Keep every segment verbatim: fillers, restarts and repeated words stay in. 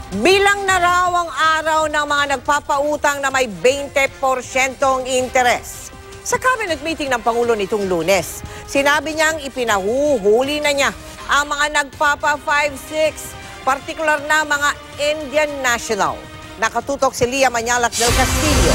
Bilang na raw ang araw ng mga nagpapautang na may twenty porsyentong interes. Sa cabinet meeting ng Pangulo nitong Lunes, sinabi niyang ipinahuhuli na niya ang mga nagpapa five six, partikular na mga Indian national. Nakatutok si Lia Manyalak del Castillo.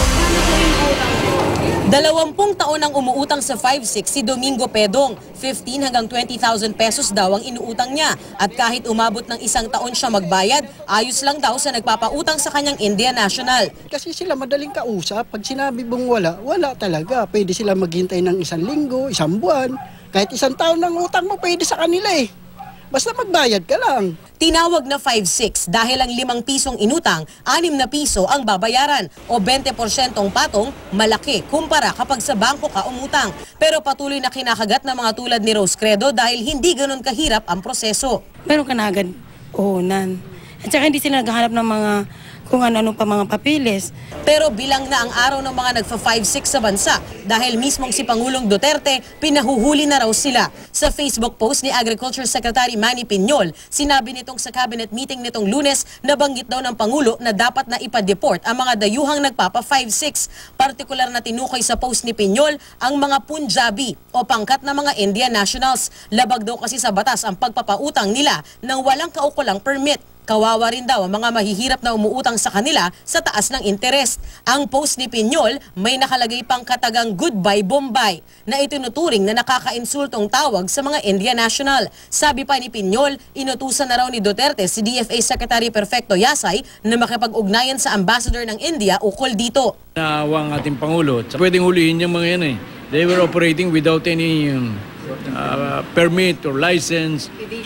Dalawampung taon ang umuutang sa five six si Domingo Pedong. fifteen hanggang twenty thousand pesos daw ang inuutang niya. At kahit umabot ng isang taon siya magbayad, ayos lang daw sa nagpapautang sa kanyang Indian National. Kasi sila madaling kausap. Pag sinabi mong wala, wala talaga. Pwede sila maghintay ng isang linggo, isang buwan. Kahit isang taon ng utang mo, pwede sa kanila eh. Basta magbayad ka lang. Tinawag na five six dahil ang limang pisong inutang, anim na piso ang babayaran o twenty porsyentong patong, malaki kumpara kapag sa bangko ka umutang. Pero patuloy na kinakagat ng mga tulad ni Rose Credo dahil hindi ganun kahirap ang proseso. Meron ka na agad uhunan. At saka hindi sila naghahanap ng mga kung ano-ano pa mga papilis. Pero bilang na ang araw ng mga nagfa five six sa bansa dahil mismong si Pangulong Duterte, pinahuhuli na raw sila. Sa Facebook post ni Agriculture Secretary Manny Piñol, sinabi nitong sa cabinet meeting nitong Lunes, nabanggit daw ng Pangulo na dapat na ipa-deport ang mga dayuhang nagpapa five six. Partikular na tinukoy sa post ni Piñol ang mga Punjabi o pangkat na mga Indian nationals. Labag daw kasi sa batas ang pagpapautang nila nang walang kaukulang permit. Kawawa rin daw ang mga mahihirap na umuutang sa kanila sa taas ng interest. Ang post ni Piñol may nakalagay pang katagang Goodbye Bombay na itinuturing na nakakainsultong tawag sa mga Indian national. Sabi pa ni Piñol, inutusan na raw ni Duterte si D F A Secretary Perfecto Yasay na makipag-ugnayan sa ambassador ng India ukol dito. Naawa ang ating Pangulo. Pwedeng hulihin yung mga yan eh. They were operating without any um, uh, permit or license.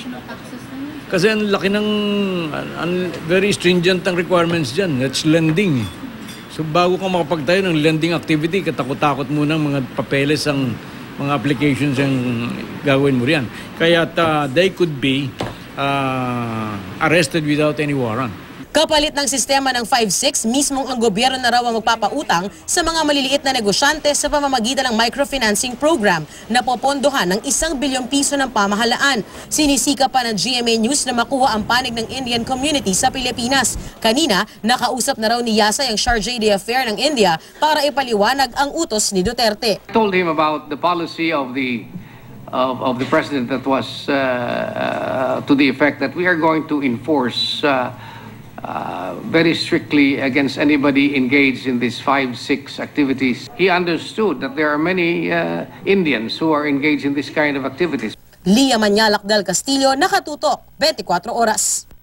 Kasi ang laki ng, ang very stringent ang requirements dyan. That's lending. So bago ka makapagtayo ng lending activity, katakot-takot muna mga papeles ang mga applications yung gagawin mo riyan. Kaya uh, they could be uh, arrested without any warrant. Kapalit ng sistema ng five six, mismong ang gobyerno na raw ang magpapautang sa mga maliliit na negosyante sa pamamagitan ng microfinancing program na popondohan ng isang bilyong piso ng pamahalaan. Sinisika pa ng G M A News na makuha ang panig ng Indian community sa Pilipinas. Kanina, nakausap na raw ni Yasay ang Sharjah Affair ng India para ipaliwanag ang utos ni Duterte. I told him about the policy of the of, of the president that was uh, uh, to the effect that we are going to enforce uh, Uh, very strictly against anybody engaged in these five six activities. He understood that there are many uh, Indians who are engaged in this kind of activities. Lia Manyalak del Castillo, nakatutok, twenty-four oras.